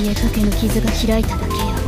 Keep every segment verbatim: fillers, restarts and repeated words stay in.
見えかけの傷が開いただけよ。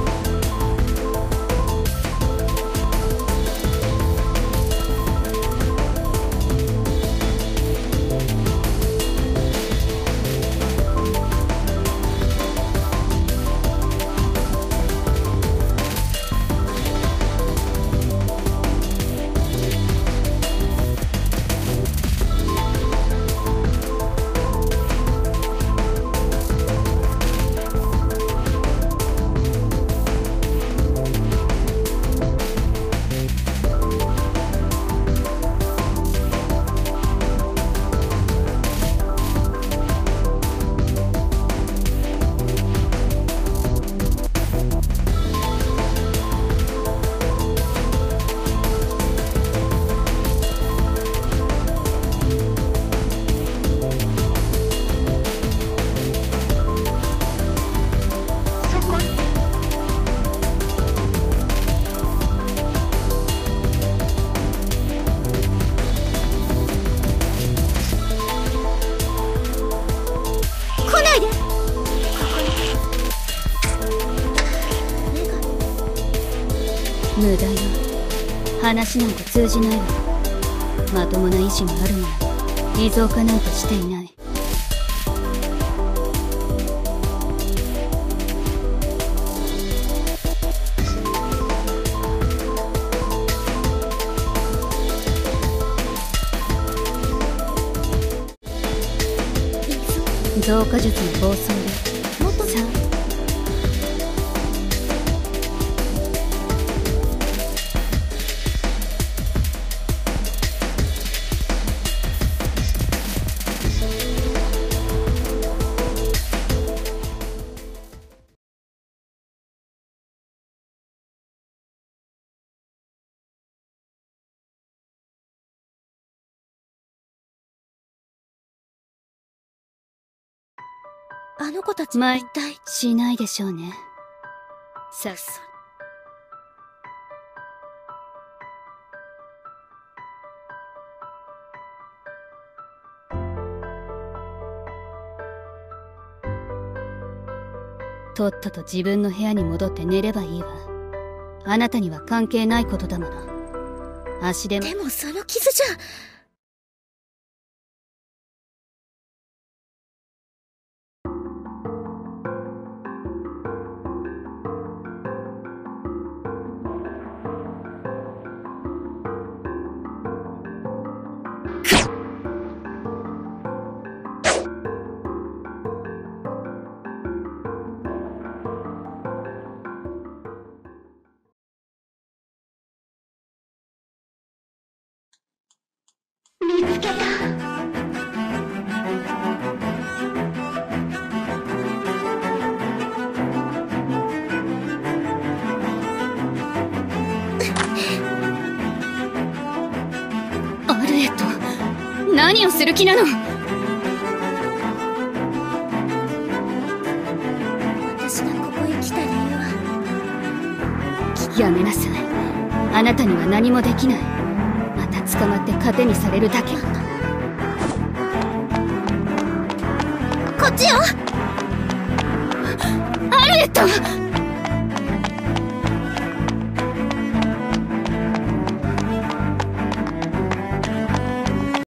無駄よ。話なんか通じないわ。まともな意志があるなら偽造化なんかしていない。増加術の暴走でもっとさあの子たちは一体しないでしょうね。さっそとっとと自分の部屋に戻って寝ればいいわ。あなたには関係ないことだもの。足でも。 でもその傷じゃ。 見つけた。 アルエット、何をする気なの？ 私がここへ来た理由は。 やめなさい。あなたには何もできない。また捕まって糧にされるだけ。 こっちよ。 アルエット！